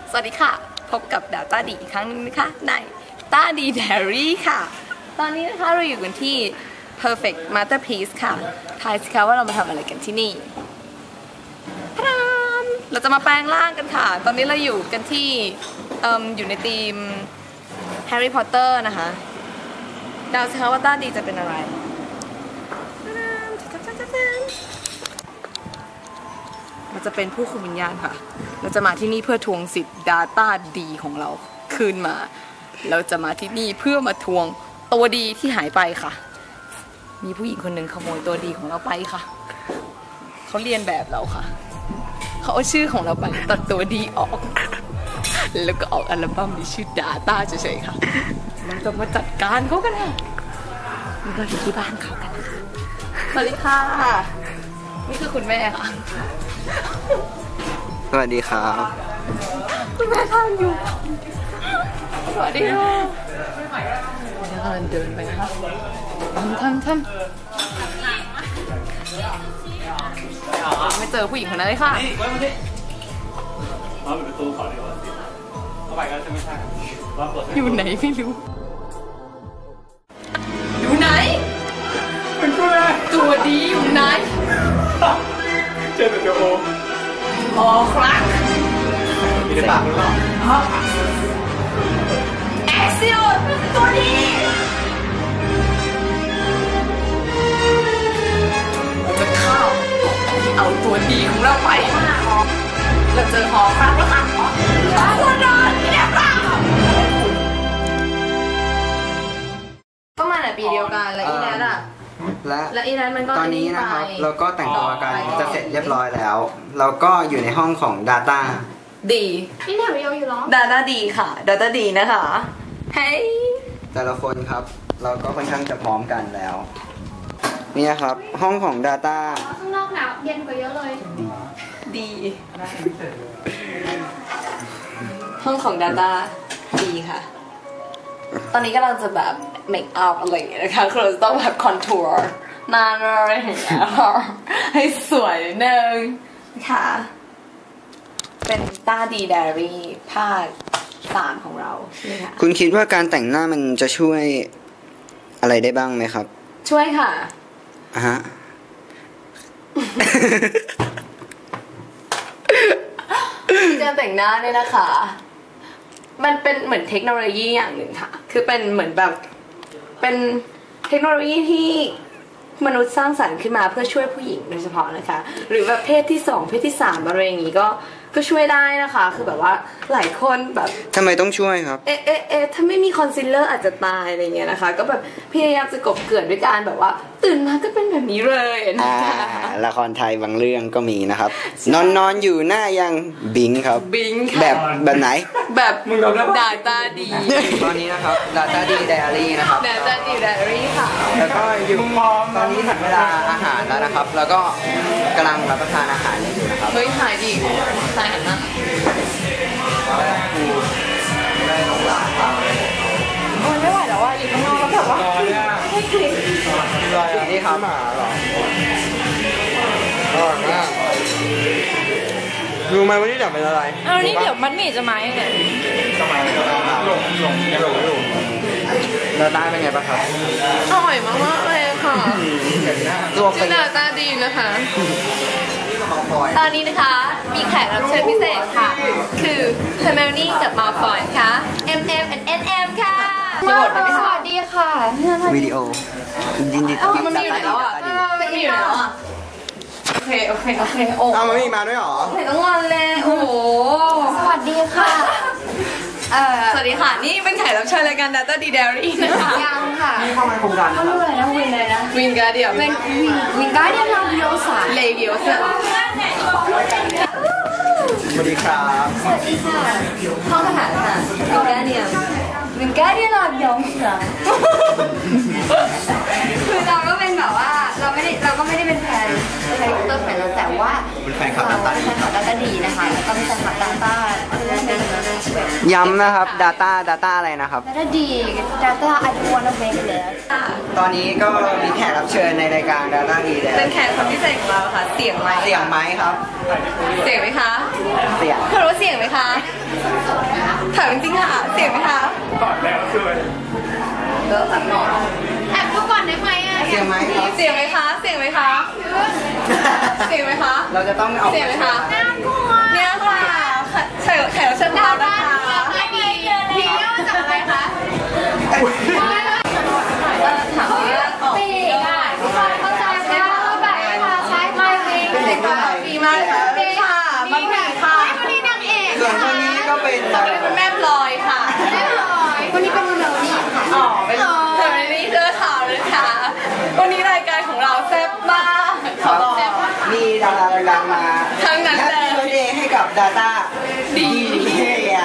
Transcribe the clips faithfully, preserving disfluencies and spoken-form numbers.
สวัสดีค่ะพบกับดาวต้าดีอีกครั้งนึงนะคะในต้าดีไดอารี่ค่ะตอนนี้นะคะเราอยู่กันที่ Perfect Masterpiece ค่ะทายสิคะว่าเรามาทำอะไรกันที่นี่พรามเราจะมาแปลงร่างกันค่ะตอนนี้เราอยู่กันที่เอ่ออยู่ในธีม Harry Potter นะคะดาวสิคะว่าต้าดีจะเป็นอะไรเราจะเป็นผู้คุมวิญญาณค่ะเราจะมาที่นี่เพื่อทวงสิทธิ์ Data ดีของเราคืนมาเราจะมาที่นี่เพื่อมาทวงตัวดีที่หายไปค่ะมีผู้หญิงคนหนึ่งขโมยตัวดีของเราไปค่ะเขาเรียนแบบเราค่ะเขาเอาชื่อของเราไปตัดตัวดีออกแล้วก็ออกอัลบั้มที่ชื่อ Data เฉยๆค่ะมันจะมาจัดการเขากันค่ะมันก็อยู่ที่บ้านเขากันนะคะสวัสดีค่ะนี่คือคุณแม่ค่ะสวัสดีครับคุณแม่ทานอยู่สวัสดีค่ะเดี๋ยวกำลังเดินไปค่ะทำทำทำไม่เจอผู้หญิงคนนั้นเลยค่ะอยู่ไหนไม่รู้อยู่ไหนตัวดีอยู่ไหนเจอแต่ตัวโออ๋อครับมีแต่ปากหรือเปล่าแอคซิโอตัวดีจะเข้าเอาตัวดีของเราไปเราเจอหอครั้งแล้วค่ะตัวดอนที่เดียวกันก็มาในปีเดียวกันแล้วอีนัทอ่ะและและอีนัทมันก็ตอนนี้นะครับเราก็แต่งตัวกันจะเสร็จเรียบร้อยแล้วเราก็อยู่ในห้องของ Data ดีนี่แถวเดียวอยู่หรอ Data ดีค่ะ Data ดีนะคะเฮ้ยแต่ละคนครับเราก็ค่อนข้างจะพร้อมกันแล้วนี่ครับห้องของ Data ข้างนอกหนาวเย็นกว่าเยอะเลยดีห้องของ Data ดีค่ะตอนนี้ก็เราจะแบบเมคอัพอะไรอย่างเงี้ยนะคะคือเราจะต้องแบบคอนทัวร์หน้าอะไรอย่างเงี้ยให้สวยนิดนึงค่ะเป็นต้าดีไดอารี่ภาคสามของเรานี่ค่ะคุณคิดว่าการแต่งหน้ามันจะช่วยอะไรได้บ้างไหมครับช่วยค่ะอ่ะฮะการแต่งหน้าเนี่ยนะคะมันเป็นเหมือนเทคโนโลยีอย่างหนึ่งค่ะคือเป็นเหมือนแบบเป็นเทคโนโลยีที่มนุษย์สร้างสรรค์ขึ้นมาเพื่อช่วยผู้หญิงโดยเฉพาะนะคะหรือแบบเพศที่สองเพศที่สามอะไรอย่างงี้ก็ก็ช่วยได้นะคะคือแบบว่าหลายคนแบบทำไมต้องช่วยครับเอ๊ะเอ๊ะเอ๊ะถ้าไม่มีคอนซีลเลอร์อาจจะตายอะไรเงี้ยนะคะก็แบบพยายามจะกบเกลื่อนด้วยการแบบว่าตื่นมาก็เป็นแบบนี้เลยนะคะละครไทยบางเรื่องก็มีนะครับนอนนอนอยู่หน้ายังบิงครับบิงค่ะแบบแบบไหนแบบดาต้าดีตอนนี้นะครับ Data ดีไดอารี่นะครับ Data ดีไดอารี่ค่ะแล้วก็อยู่ตอนนี้ถึงเวลาอาหารแล้วนะครับแล้วก็กำลังรับประทานอาหารอยู่นะครับเฮ้ยถ่ายดิถ่ายเห็นนะโอ้ยไม่ไหวแล้วว่าอยู่ข้างนอกแล้วแบบว่าให้คลิปนี่ครับหมาหรออร่อยมากรู้ไหมว่านี่เดี๋ยวเป็นอะไรอ้าวนี่เดี๋ยวมันมีจะไหมเนี่ยสมัยหลงหลงหลงอยู่แล้วได้เป็นไงบ้างครับอร่อยมากๆเลยค่ะตัวเป็นหน้าตาดีนะคะตอนนี้นะคะมีแขกรับเชิญพิเศษค่ะคือเฮอร์เมลนี่กับมาฟอยค่ะ เอ็ม เอ็ม และ เอ็น เอ็ม ค่ะสวัสดีค่ะวิดีโอยินดีที่มันมีอยู่แล้วอ่ะไม่มีอยู่แล้วอ่ะโอเคโอเคโอเคโอ้เอามันมีมาด้วยหรอเห็นต้องงอนเลยโอ้โหสวัสดีค่ะสวัสดีค่ะนี่เป็นแขกรับเชิญรายการ Data ดี Diary นะคะยังค่ะนี่เข้ามาโครงการเขาเรียกอะไรนะวินเลยนะวินการเดียเป็นวินการเดียลาวิโอซ่าเลวิโอซ่าสวัสดีครับสวัสดีค่ะห้องอาหารค่ะวินการเดียวินการเดียลาวิโอซ่าคือเราก็เป็นแบบว่าเราไม่ได้เราก็ไม่ได้เป็นแฟนคาแรคเตอร์แฟนเราแต่ว่าเป็นแฟนคลับ Data ดีแฟนคลับ Data ดีนะคะแล้วก็เป็นแฟนคลับ Data ย้ำนะครับ Data Data อะไรนะครับ Data ดี Data I don't wanna make it ตอนนี้ก็มีแขกรับเชิญในรายการ Data ดีแล้วเป็นแขกคนพิเศษของเราค่ะเสียงไม้เสียงไม้ครับเสียงไหมคะเสียงเธอรู้เสียงไหมคะถามจริงๆค่ะเสียงไหมคะตอนแล้วคือเลิกตัดหมอนแอบดูก่อนได้ไหมอ่ะเสียงไหมครับเสียงไหมคะเสียงไหมคะเสียงไหมคะเราจะต้องเอาเสียงไหมคะน่ากลัวเนี่ยค่ะแขกแขกรับเชิญของเรานะคะไม่มีพีเรียกว่าจากอะไรคะเออถามว่าออกปีกอ่ะเข้าใจไหมว่าแบบว่าใช้ไม่ปีเป็นเด็กรุ่นใหม่ดีมากค่ะค่ะมันมีค่ะคนนี้นางเอกส่วนคนนี้ก็เป็นต่อไปเป็นแม่พลอยค่ะเรียบร้อยคนนี้เป็นเมลนี่ค่ะอ๋อเป็นเธอไม่ได้เจอข่าวเลยค่ะ วันนี้รายการของเราแซ่บมากคขอรับบอกมีดาราดังๆมาทั้งนั้นเลยแฮปปี้เบิร์ธเดย์ให้กับ Data ดีเฮีย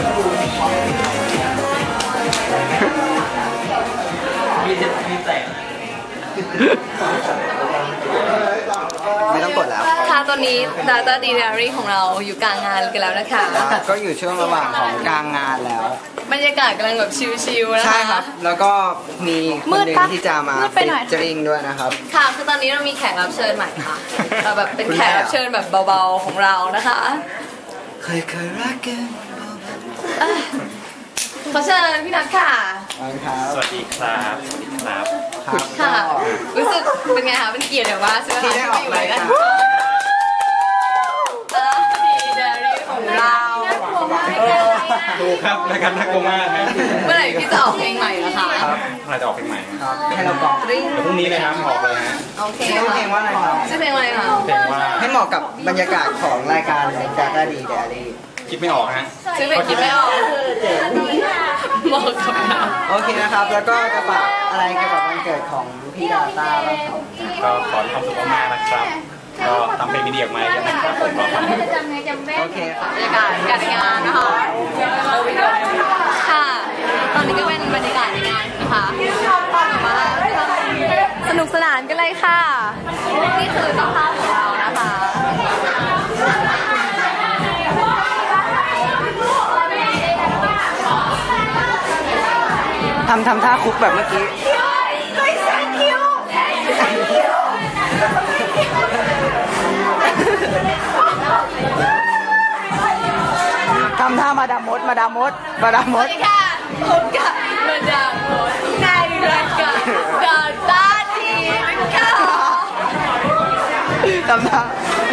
ไม่ต้องกดแล้วค่ะตอนนี้ Data Diary ของเราอยู่กลางงานกันแล้วนะคะก็อยู่ช่วงระหว่างของกลางงานแล้วบรรยากาศกำลังแบบชิลๆนะคะใช่ครับ แล้วก็มีคนหนึ่งที่จะมามืดไปหน่อยจริงด้วยนะครับค่ะคือตอนนี้เรามีแขกรับเชิญใหม่ค่ะเราแบบเป็นแขกรับเชิญแบบเบาๆของเรานะคะเคยเคยรักกันเอ้ยขอเชิญพี่นัทค่ะครับสวัสดีครับสวัสดีครับครับค่ะก็รู้สึกเป็นไงคะเป็นเกียรติแบบว่าใช่ไหมที่คะได้ออกรายการดีเดรี่ของเราดูครับรายการน่ากลัวมากนะเมื่อไหร่พี่จะออกเพลงใหม่ล่ะคะครับเราจะออกเพลงใหม่ครับให้เราบอกริ้งเดี๋ยวพรุ่งนี้เลยครับออกเลยฮะโอเคชื่อเพลงว่าอะไรครับชื่อเพลงอะไรคะเพลงว่าให้เหมาะกับบรรยากาศของรายการ Data D Diary คิดไม่ออกฮะชื่อเพลงคิดไม่ออกเหมาะกับเราโอเคนะครับ แล้วก็จะฝากอะไรเกี่ยวกับวันเกิดของพี่ดาต้าบ้างครับก็ขอให้ความสุขมากๆนะครับ ก็ทำเพลงดีๆออกมาเยอะนะครับผมรอฟังจำไงจำแม่โอเคครับบรรยากาศการงานนะคะค่ะ ตอนนี้ก็เป็นบรรยากาศในงานนะคะมาสนุกสนานกันเลยค่ะ นี่คือเจ้าภาพของเรานะคะทำทำท่าคุกแบบเมื่อกี้ ทำท่ามาดามมด มาดามมด มาดามมสวัดสดีค่ะพบกับมาดามมดในรายการดาต้าดีค่ะทำท่า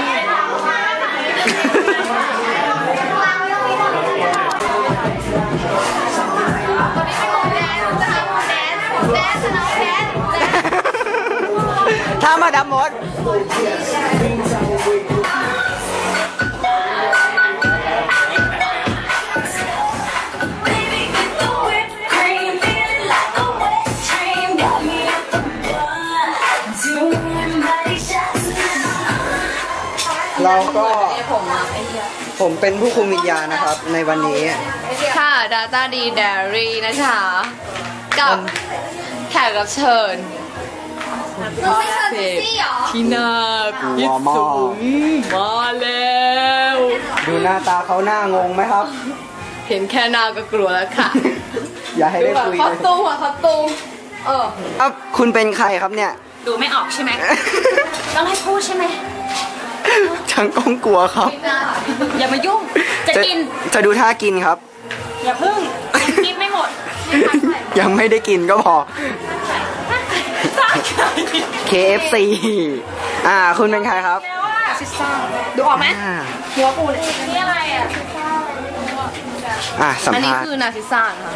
ท่ามาดามมด เราก็ผมมาไอ้เหี้ยผมเป็นผู้คุมวิญญาณนะครับ ในวันนี้ค่ะ Data D Diary นะคะ กับแขกรับเชิญเราไม่เชิญซิซี่หรอที่น่าพิศวงมาแล้วดูหน้าตาเขาหน้างงไหมครับเห็นแค่หน้าก็กลัวแล้วค่ะอย่าให้ได้คุยคอเลสยตูมอะคอสตูมเออครับคุณเป็นใครครับเนี่ยดูไม่ออกใช่ไหม ต้องให้พูดใช่ไหมช่างก้องกลัวครับอย่ามายุ่ง จะกินจะดูท่ากินครับอย่าพึ่งยังกินไม่หมดยังไม่ได้กินก็พอ เค เอฟ ซี อ่า คุณเป็นใครครับดูออกไหมอ่าหัวปูเนี่ยนี่อะไรอ่ะอ่าสัมอันนี้ภาษณ์คือนาซิซ่านะคะ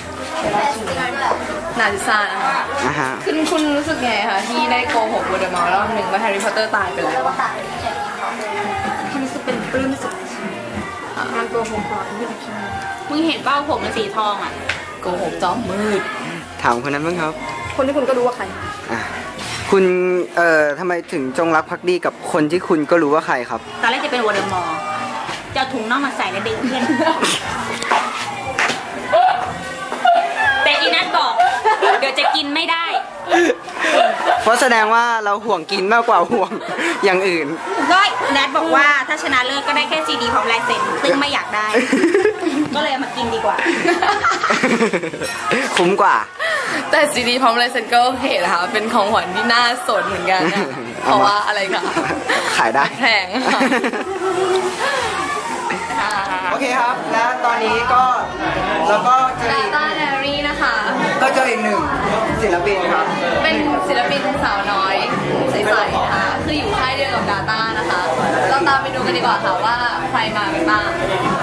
นาซิซ่านะคะนะฮะคุณคุณรู้สึกไงคะที่ได้โกหกวอเดอมอร์รอบหนึ่งว่าแฮร์รี่พอตเตอร์ตายไปแล้วอะคุณรู้สึกเป็นปลื้มสุดมันโกหกก่อนมึงเห็นเป้าผมมันสีทองอ่ะโกหกจอมมืดถามคนนั้นบ้างครับคนที่คุณก็รู้ว่าใครอ่าคุณเอ่อทำไมถึงจงรักภักดีกับคนที่คุณก็รู้ว่าใครครับตอนแรกจะเป็นวอร์เดอมอร์จะเอาถุงน่องมาใส่แล้วดึงเพื่อน แต่อีนัทบอก เดี๋ยวจะกินไม่ได้เพราะแสดงว่าเราห่วงกินมากกว่าห่วงอย่างอื่นก็แนทบอกว่าถ้าชนะเลิศก็ได้แค่ซีดีพร้อมลายเซ็นซึ่งไม่อยากได้ ก็เลยเอามากินดีกว่าคุ้มกว่าแต่ซีดีพร้อมลายเซ็นก็โอเคนะคะเป็นของขวัญที่น่าสนเหมือนกันนะเพราะว่าอะไรคะขายได้แพงค่ะโอเคครับ แล้วตอนนี้ก็แล้วก็เจอดาอีกต้าแฮร์รี่นะคะก็เจออีกหนึ่งศิลปินครับเป็นศิลปินสาวน้อยใสๆนะคะ คืออยู่ค่ายเดียวกับดาต้านะคะ เราตามไปดูกันดีกว่าค่ะว่าใครมากันบ้าง